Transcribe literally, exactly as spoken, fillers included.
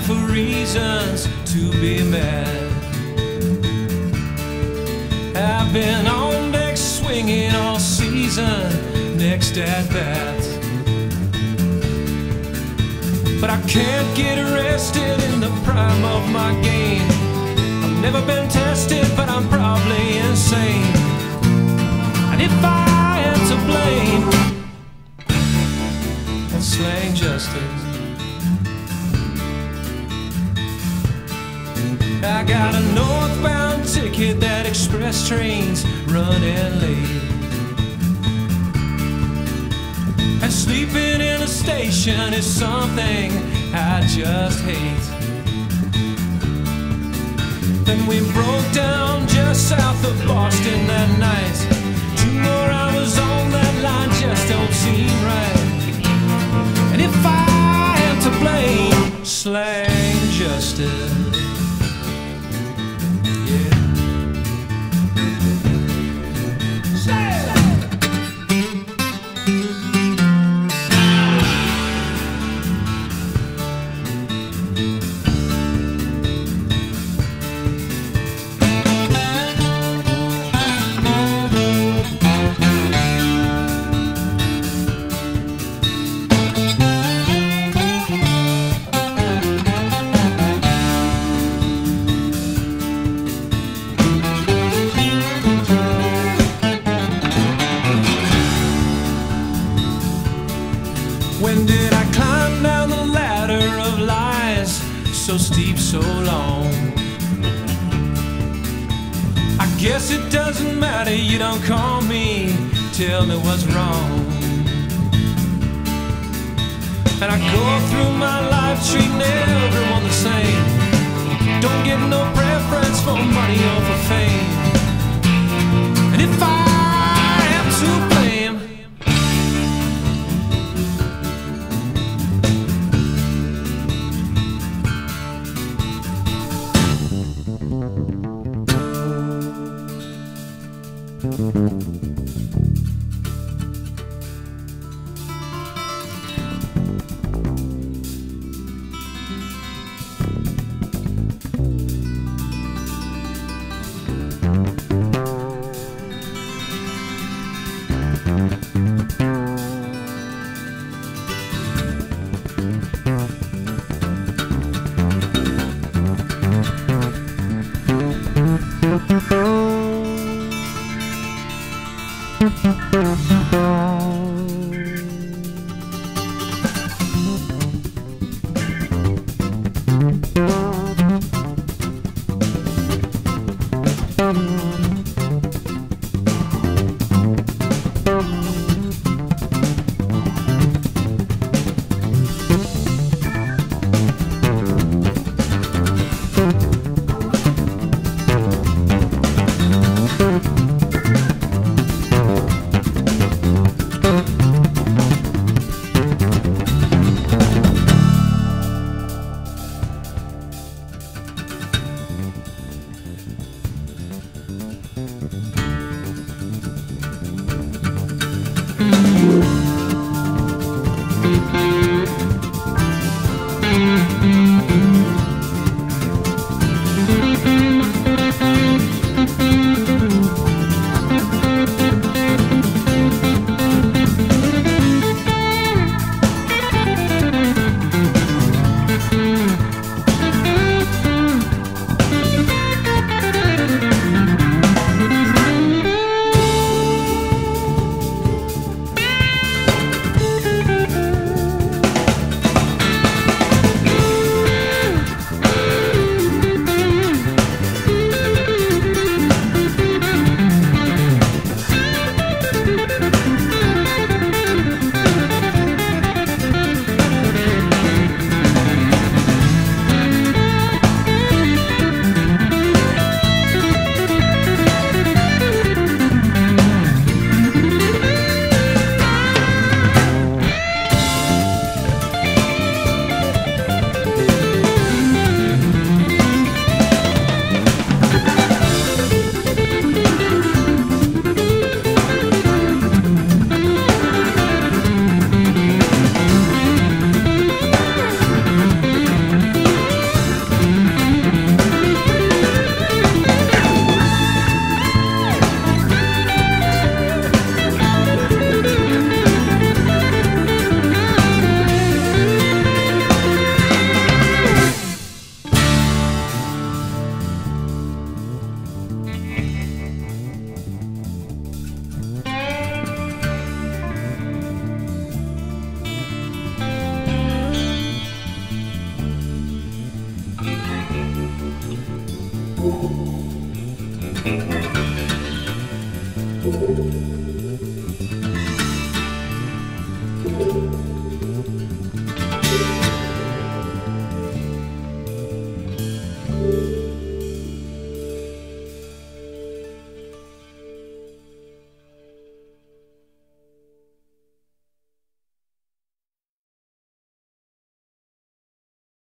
for reasons to be met. I've been on deck swinging all season, next at bat. But I can't get arrested in the prime of my game. I've never been tested, but I'm probably insane. And if I am to blame, that's slang justice. I got a northbound ticket that express trains running late. And sleeping in a station is something I just hate. Then we broke down just south of Boston that night. Two more hours on that line just don't seem right. And if I am to blame, slang justice. When did I climb down the ladder of lies, so steep, so long? I guess it doesn't matter, you don't call me, tell me what's wrong. And I go through my life treating everyone the same. Don't get no preference for money or for fame. And if I am to blame, Thank